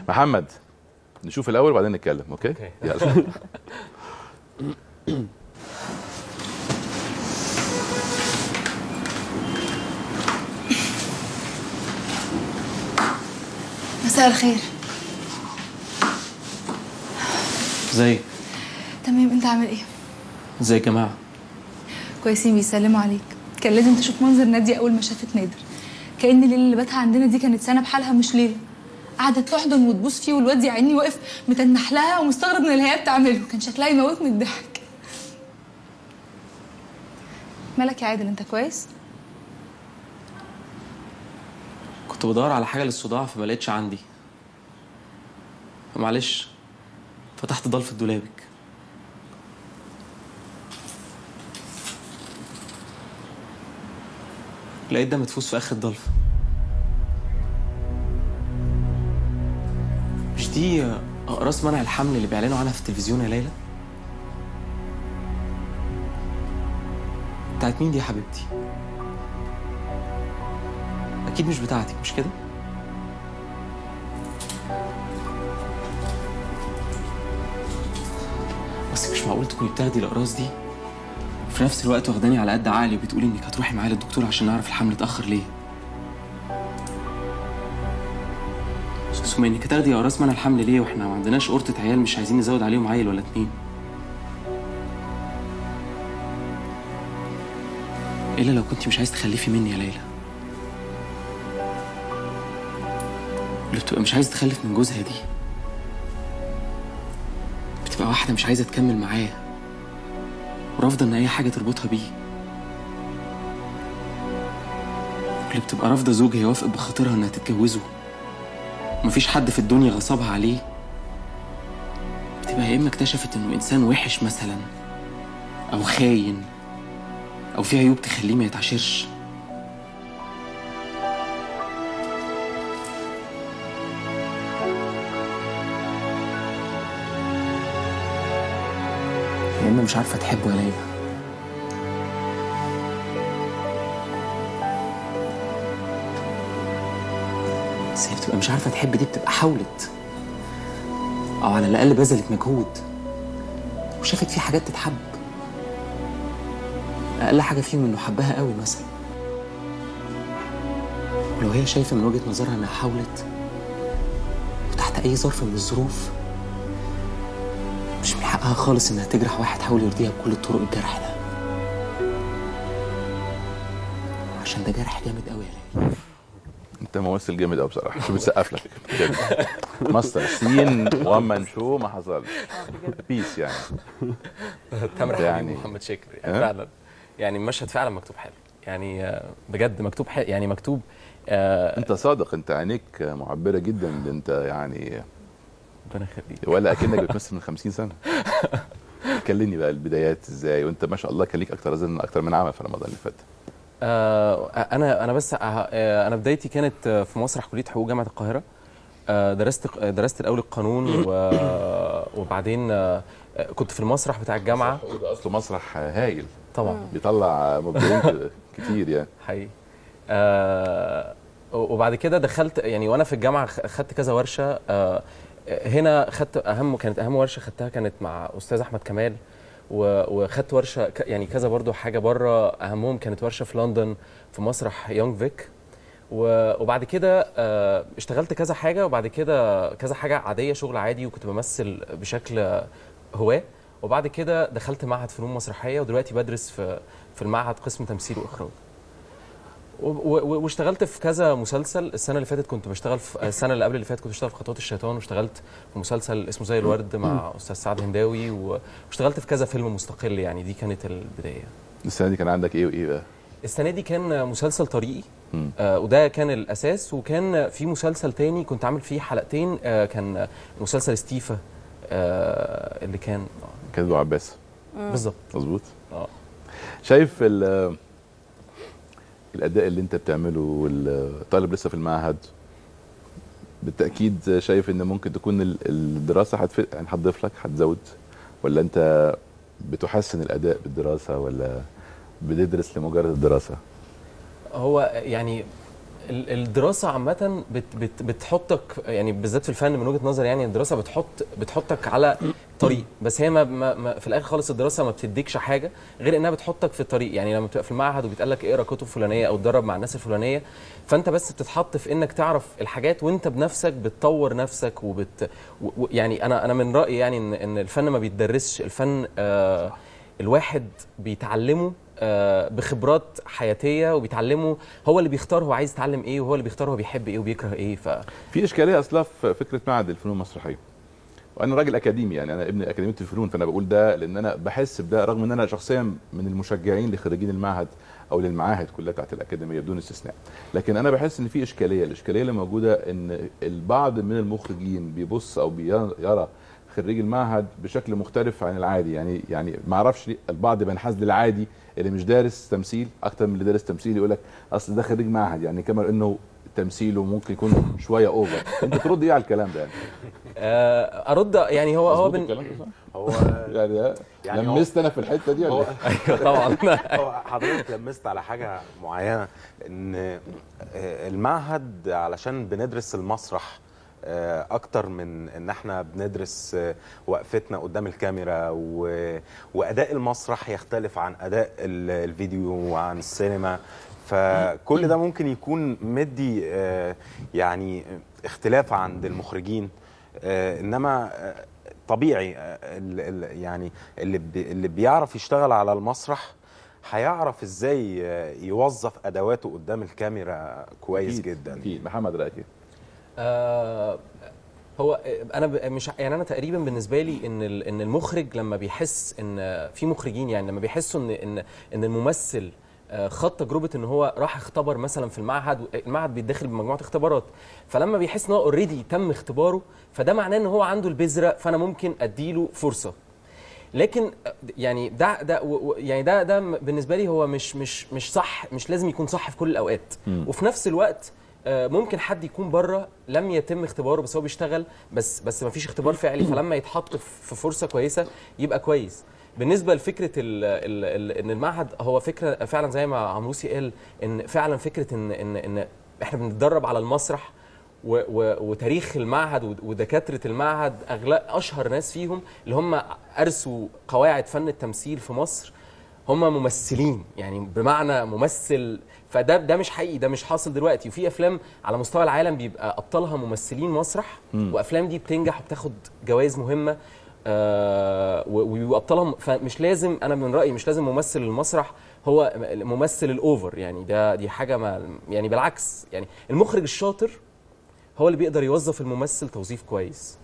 محمد نشوف الاول وبعدين نتكلم. اوكي يلا. مساء الخير. ازيك؟ تمام، انت عامل ايه؟ ازيك يا جماعه؟ كويسين، بيسلموا عليك. كان لازم تشوف منظر نادية اول ما شافت نادر. كأن الليله اللي باتها عندنا دي كانت سنه بحالها مش ليله. قعدت تحضن وتبوس فيه، والواد يا عيني واقف متنح لها ومستغرب من اللي هي بتعمله. كان شكلها يموت من الضحك. مالك يا عادل، انت كويس؟ كنت بدور على حاجه للصداع فما لقيتش عندي، فمعلش فتحت ضلفة دولابك. لقيت ده مدفوس في اخر الضلفة. مش دي اقراص منع الحمل اللي بيعلنوا عنها في التلفزيون يا ليلى؟ بتاعت مين دي يا حبيبتي؟ اكيد مش بتاعتك، مش كده؟ بس مش معقول تكوني بتاخدي الاقراص دي وفي نفس الوقت واخداني على قد عقلي وبتقولي انك هتروحي معايا للدكتور عشان نعرف الحمل اتاخر ليه. ثم انك هتاخدي اقراص منع الحمل ليه واحنا ما عندناش قرطة عيال مش عايزين نزود عليهم عيل ولا اتنين؟ الا لو كنتي مش عايز تخلفي مني يا ليلى. اللي بتبقى مش عايزه تخلف من جوزها دي بتبقى واحده مش عايزه تكمل معاه ورافضه ان اي حاجه تربطها بيه. اللي بتبقى رافضه زوجها يوافق بخاطرها انها تتجوزه ومفيش حد في الدنيا غصبها عليه. بتبقى يا اما اكتشفت انه انسان وحش مثلا او خاين او فيه عيوب تخليه ما يتعاشرش. يا اما مش عارفه تحبه يا ليلى. بس هي بتبقى مش عارفه تحب دي بتبقى حاولت او على الاقل بذلت مجهود وشافت فيه حاجات تتحب. اقل حاجه فيهم انه حبها قوي مثلا. ولو هي شايفه من وجهه نظرها انها حاولت وتحت اي ظرف من الظروف مش من حقها خالص انها تجرح واحد حاول يرضيها بكل الطرق الجرح ده، عشان ده جرح جامد قوي يا ليلى. انت ممثل جامد قوي بصراحه، شو بتسقف لك بجد. ماستر سين وان مان شو ما حصلش. بيس يعني. تامر حبيب يعني ومحمد شاكر يعني فعلا، يعني المشهد فعلا مكتوب حلو يعني بجد مكتوب حلو يعني مكتوب. انت صادق، انت عينيك معبره جدا. انت يعني ربنا يخليك. ولا اكنك بتمثل من 50 سنه. كلمني بقى البدايات ازاي، وانت ما شاء الله كان ليك اكتر من عمل في رمضان اللي فات. انا بدايتي كانت في مسرح كليه حقوق جامعه القاهره. درست الاول القانون وبعدين كنت في المسرح بتاع الجامعه. ده اصله مسرح هايل طبعا، بيطلع مبدعين كتير يعني حقيقي. وبعد كده دخلت يعني وانا في الجامعه خدت كذا ورشه. هنا كانت اهم ورشه خدتها كانت مع استاذ احمد كمال، وخدت ورشه يعني كذا برضو حاجه بره. اهمهم كانت ورشه في لندن في مسرح يونج فيك. وبعد كده اشتغلت كذا حاجه، وبعد كده كذا حاجه عاديه شغل عادي، وكنت بمثل بشكل هواه. وبعد كده دخلت معهد فنون مسرحيه، ودلوقتي بدرس في المعهد قسم تمثيل واخراج. واشتغلت في كذا مسلسل. السنه اللي فاتت كنت بشتغل السنه اللي قبل اللي فاتت كنت بشتغل في خطوات الشيطان، واشتغلت في مسلسل اسمه زي الورد مع استاذ سعد هنداوي، واشتغلت في كذا فيلم مستقل. يعني دي كانت البدايه. السنه دي كان عندك ايه وايه بقى؟ السنه دي كان مسلسل طريقي، وده كان الاساس. وكان في مسلسل تاني كنت عامل فيه حلقتين، كان مسلسل ستيفا اللي كان ابو عباس. بالظبط، مظبوط. شايف الاداء اللي انت بتعمله والطالب لسه في المعهد، بالتاكيد شايف ان ممكن تكون الدراسه هتضيف لك، هتزود، ولا انت بتحسن الاداء بالدراسه، ولا بتدرس لمجرد الدراسه؟ هو يعني الدراسه عامه بتحطك يعني بالذات في الفن من وجهه نظري، يعني الدراسه بتحطك على طريق، بس هي ما في الاخر خالص الدراسه ما بتديكش حاجه غير انها بتحطك في الطريق. يعني لما بتبقى في المعهد وبيتقال لك اقرا كتب فلانيه او اتدرب مع الناس الفلانيه، فانت بس بتتحط في انك تعرف الحاجات وانت بنفسك بتطور نفسك يعني انا من رايي يعني ان الفن ما بيتدرسش، الفن الواحد بيتعلمه بخبرات حياتيه، وبيتعلمه هو اللي بيختار هو عايز يتعلم ايه، وهو اللي بيختار هو بيحب ايه وبيكره ايه. في اشكاليه اصلا في فكره معهد الفنون المسرحيه، وانا راجل اكاديمي، يعني انا ابن اكاديميه الفنون، فانا بقول ده لان انا بحس بده، رغم ان انا شخصيا من المشجعين لخريجين المعهد او للمعاهد كلها بتاعت الاكاديميه بدون استثناء، لكن انا بحس ان في اشكاليه. الاشكاليه اللي موجوده ان البعض من المخرجين بيبص او بيرى خريج المعهد بشكل مختلف عن العادي. يعني ما اعرفش ليه البعض بينحاز للعادي اللي مش دارس تمثيل اكتر من اللي دارس تمثيل، يقول لك اصل ده خريج معهد، يعني كما انه تمثيله ممكن يكون شويه اوفر. انت ترد ايه على الكلام ده؟ يعني ارد يعني هو يعني لمست انا في الحته دي ولا ايوه طبعا. هو حضرتك لمست على حاجه معينه، ان المعهد علشان بندرس المسرح اكتر من ان احنا بندرس وقفتنا قدام الكاميرا، واداء المسرح يختلف عن اداء الفيديو وعن السينما، فكل ده ممكن يكون مدي يعني اختلاف عند المخرجين. انما طبيعي يعني اللي بيعرف يشتغل على المسرح هيعرف ازاي يوظف ادواته قدام الكاميرا كويس جدا. اكيد. محمد رايك ايه؟ هو انا مش يعني انا تقريبا بالنسبه لي ان المخرج لما بيحس ان في مخرجين، يعني لما بيحسوا ان الممثل خد تجربه ان هو راح اختبر مثلا في المعهد بيتدخل بمجموعه اختبارات، فلما بيحس ان هو اوريدي تم اختباره، فده معناه ان هو عنده البذره، فانا ممكن اديله فرصه. لكن يعني ده بالنسبه لي هو مش صح، مش لازم يكون صح في كل الاوقات. وفي نفس الوقت ممكن حد يكون بره لم يتم اختباره بس هو بيشتغل، بس ما فيش اختبار فعلي، فلما يتحط في فرصه كويسه يبقى كويس. بالنسبه لفكره ان المعهد هو فكره فعلا زي ما عمروسي قال، ان فعلا فكره ان احنا بنتدرب على المسرح، وتاريخ المعهد ودكاتره المعهد اشهر ناس فيهم اللي هم ارسوا قواعد فن التمثيل في مصر هم ممثلين، يعني بمعنى ممثل. فده مش حقيقي، ده مش حاصل دلوقتي. وفي افلام على مستوى العالم بيبقى ابطالها ممثلين مسرح، وافلام دي بتنجح وبتاخد جوائز مهمه وبيبقوا ابطالها. فمش لازم، انا من رايي مش لازم ممثل المسرح هو ممثل الاوفر، يعني دي حاجه ما يعني بالعكس، يعني المخرج الشاطر هو اللي بيقدر يوظف الممثل توظيف كويس.